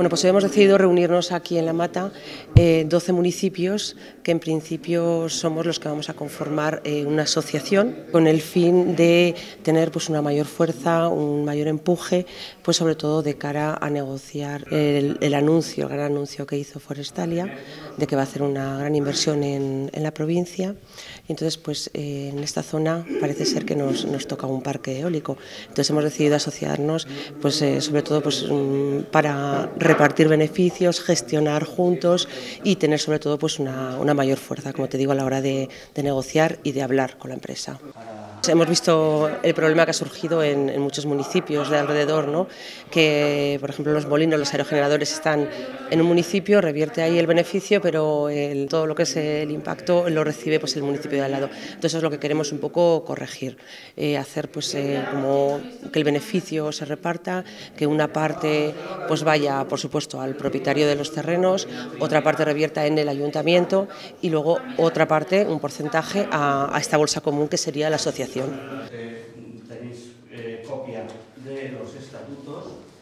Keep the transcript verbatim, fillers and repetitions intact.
Bueno, pues hoy hemos decidido reunirnos aquí en La Mata, eh, doce municipios, que en principio somos los que vamos a conformar eh, una asociación con el fin de tener pues, una mayor fuerza, un mayor empuje, pues sobre todo de cara a negociar el, el anuncio, el gran anuncio que hizo Forestalia, de que va a hacer una gran inversión en, en la provincia. Y entonces, pues eh, en esta zona parece ser que nos, nos toca un parque eólico. Entonces hemos decidido asociarnos, pues eh, sobre todo pues, para repartir beneficios, gestionar juntos y tener sobre todo pues una, una mayor fuerza, como te digo, a la hora de, de negociar y de hablar con la empresa. Hemos visto el problema que ha surgido en, en muchos municipios de alrededor, ¿no? Que, por ejemplo, los molinos, los aerogeneradores están en un municipio, revierte ahí el beneficio, pero el, todo lo que es el impacto lo recibe pues, el municipio de al lado. Entonces, eso es lo que queremos un poco corregir, eh, hacer pues, eh, como que el beneficio se reparta, que una parte pues, vaya, por supuesto, al propietario de los terrenos, otra parte revierta en el ayuntamiento y luego otra parte, un porcentaje, a, a esta bolsa común que sería la asociación. Eh, tenéis eh, copia de los estatutos